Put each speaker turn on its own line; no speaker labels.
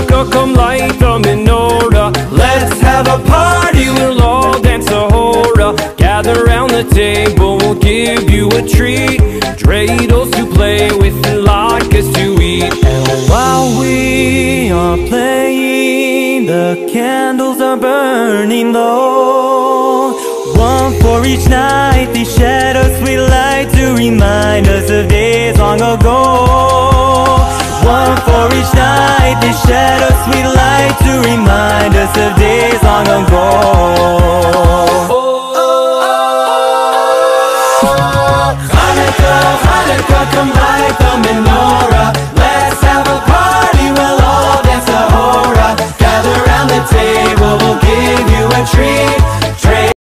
Hanukkah, come light the menorah. Let's have a party, we'll all dance a hora. Gather round the table, we'll give you a treat. Dreidels to play with and latkes to eat.
And while we are playing, the candles are burning low. One for each night, they shed a sweet light to remind us of days long ago. One for each night, they shed a sweet light to remind us of days long ago.